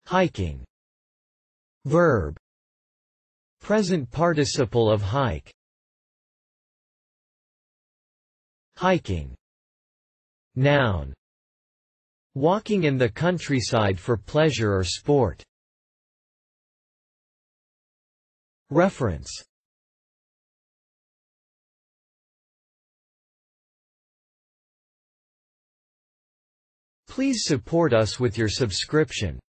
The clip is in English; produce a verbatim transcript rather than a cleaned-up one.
Hiking. Verb. Present participle of hike. Hiking. Noun. Walking in the countryside for pleasure or sport. Reference. Please support us with your subscription.